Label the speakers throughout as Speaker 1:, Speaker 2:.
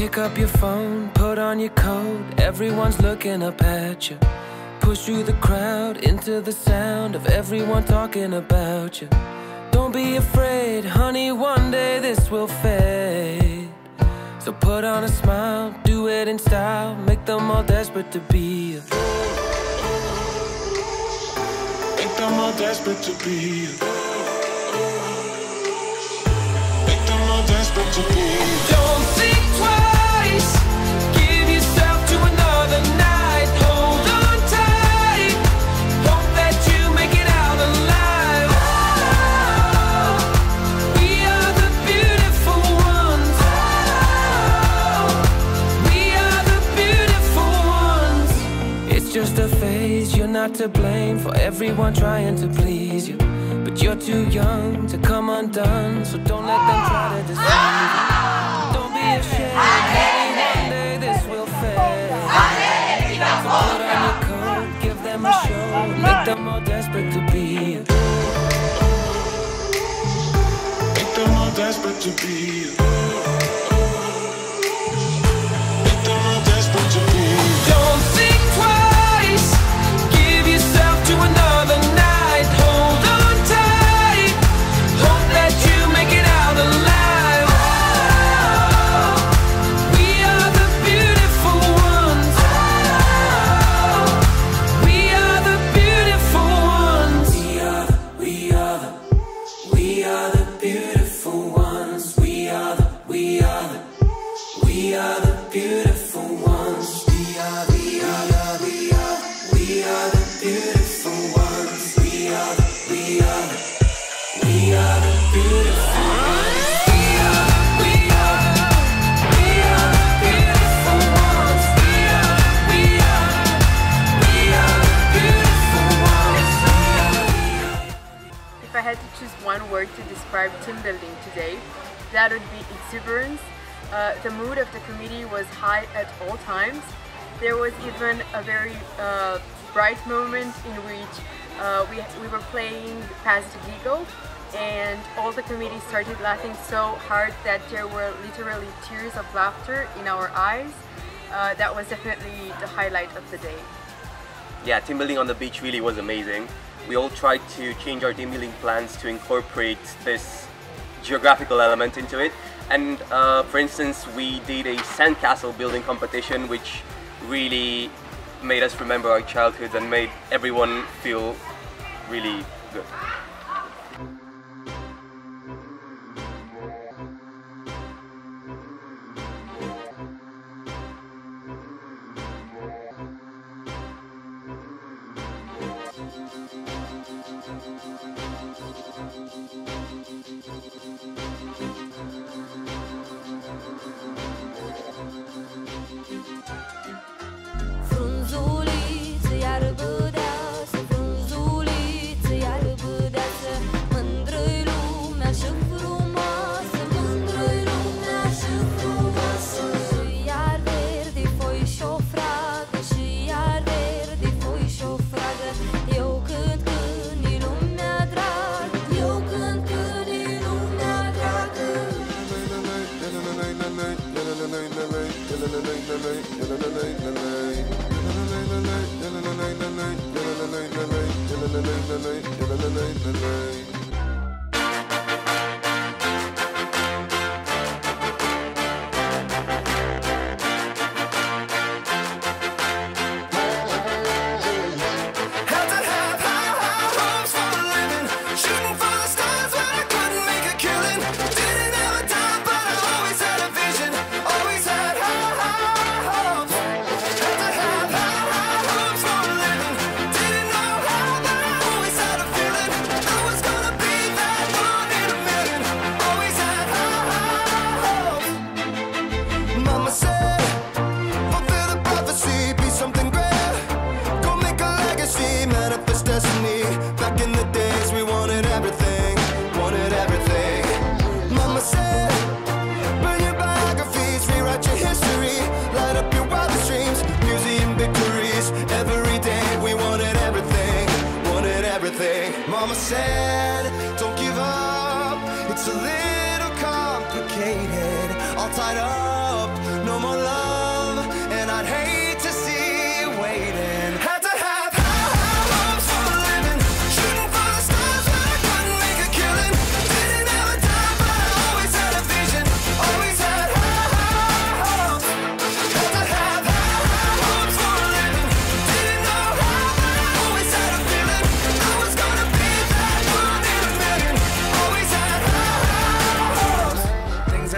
Speaker 1: Pick up your phone, put on your coat, everyone's looking up at you. Push through the crowd, into the sound of everyone talking about you. Don't be afraid, honey, one day this will fade. So put on a smile, do it in style, make them all desperate to be you. Make them all desperate to be you. Make them all desperate to be you. Don't think twice, give yourself to another night. Hold on tight, hope that you make it out alive. Oh, we are the beautiful ones. Oh, we are the beautiful ones. It's just a phase, you're not to blame for everyone trying to please you. But you're too young to come undone, so don't let them try to deceive you. Don't be ashamed, maybe one day this will fade. So put on your coat, give them a show, make them all desperate to be you. Make them all desperate to be you. Make them all desperate to be you. Don't think twice, give yourself to another night. Hold on tight, hope that you make it out alive. Oh, we are the beautiful ones. Oh, we are the beautiful ones. We are the beautiful ones. We are the beautiful ones. We are the beautiful ones. We are the beautiful ones.
Speaker 2: If I had to choose one word to describe team building today, that would be exuberance. The mood of the committee was high at all times. There was even a very bright moment in which we were playing Pass the Gigo, and all the committee started laughing so hard that there were literally tears of laughter in our eyes. That was definitely the highlight of the day.
Speaker 3: Yeah, team building on the beach really was amazing. We all tried to change our team building plans to incorporate this geographical element into it. And for instance, we did a sandcastle building competition, which really made us remember our childhoods and made everyone feel really good.
Speaker 4: Frunzuliță, iarbă deasă, frunzuliță, iarbă deasă. Mândră-i lumea și frumoasă, mândră-i lumea și frumoasă. Și iar verde foi și-o fragă, și iar verde foi și-o fragă. Eu cânt când-i lumea dragă, eu cânt când-i lumea dragă.
Speaker 5: Mama said, don't give up, it's a little complicated, all tied up, no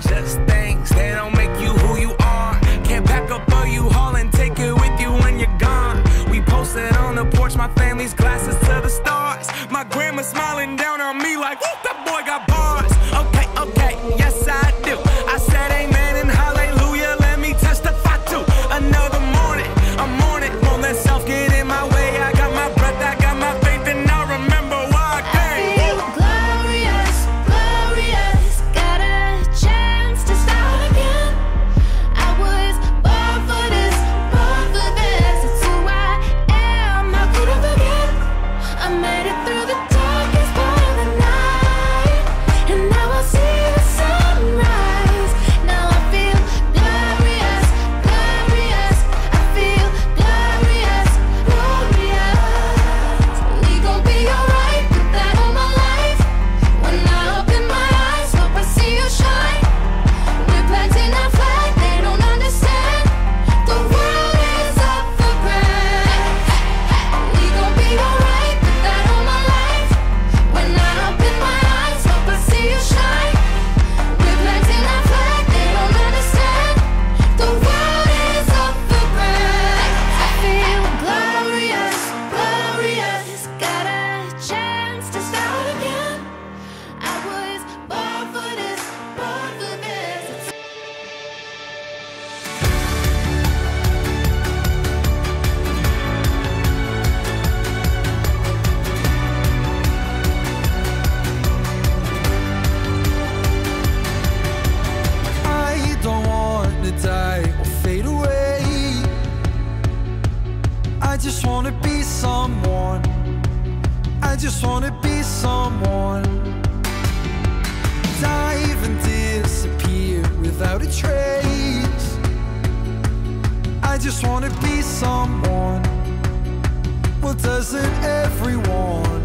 Speaker 1: just things, they don't make you who you are. Can't pack up a U-Haul and take it with you when you're gone. We posted on the porch, my family's glasses to the stars. My grandma smiling down on me like, whoop, that boy got bars. Okay, okay, yes I do. I said amen and hallelujah, let me testify to another morning. I'm on it, won't let self get in my way. I got my breath, I got my faith, and I remember why I came.
Speaker 4: I feel glorious, glorious. Got a chance to start again. I was born for this, born for this. It's who I am, how could I forget? I made it through the darkest part of the night, and now I see the sunrise. Now I feel glorious, glorious. I feel glorious, glorious. We gon' be alright, put that on my life. When I open my eyes, hope I see you shine. We're planting our flag, they don't understand. The world is up for grabs. We gon' be alright, put that on my life. When I open my eyes, hope I see you shine. We're planting our flag, they don't understand. The world is up for grabs. I feel glorious, glorious. Got a chance to start again. I was born for this, born for this.
Speaker 5: I don't want to die or fade away. I just want to be someone. I just want to be someone. Dive and disappear without a trace. I just want to be someone. Well, doesn't everyone?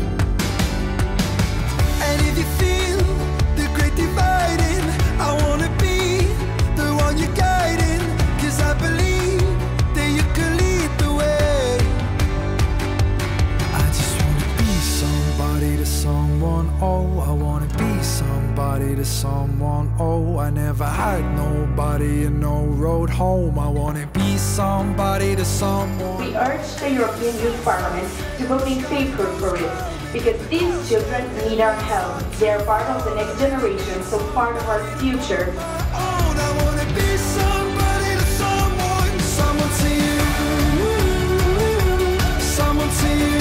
Speaker 5: And if you feel the great dividing, I wanna be the one you're guiding. 'Cause I believe that you can lead the way. I just wanna be somebody to someone. Oh, I wanna be somebody to someone. Oh, I never had nobody and no road home. I wanna be somebody to someone.
Speaker 6: We urge the European Youth Parliament to vote in favor for it, because these children need our help. They are part of the next generation, so part of our future.
Speaker 5: Oh, I wanna be somebody to someone. Someone to you. Someone to you.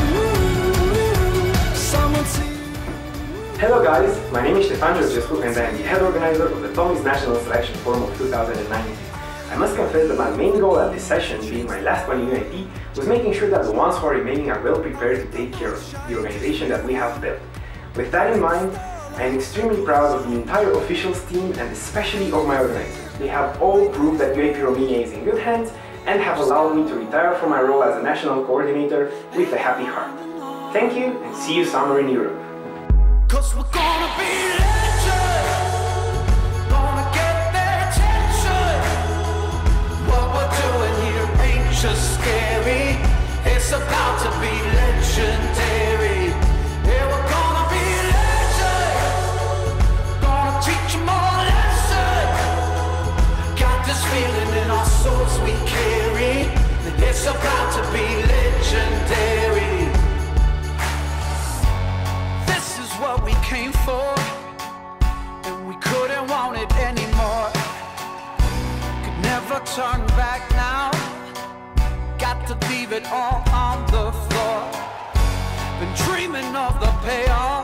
Speaker 5: Someone to you.
Speaker 7: Hello guys, my name is Stefan Georgescu and I am the head organizer of the TomiΣ National Selection Forum of 2019. I must confess that my main goal at this session, being my last one in EYP, was making sure that the ones who are remaining are well prepared to take care of the organization that we have built. With that in mind, I am extremely proud of the entire officials team and especially of my organizers. They have all proved that EYP Romania is in good hands and have allowed me to retire from my role as a national coordinator with a happy heart. Thank you and see you somewhere in Europe.
Speaker 1: 'Cause we're gonna be legends, gonna get their attention. What we're doing here ain't just scary, it's about to be legendary. Yeah, we're gonna be legends, gonna teach them all a lesson. Got this feeling in our souls we carry, it's about to be legendary. What we came for, and we couldn't want it anymore. Could never turn back now, got to leave it all on the floor. Been dreaming of the payoff,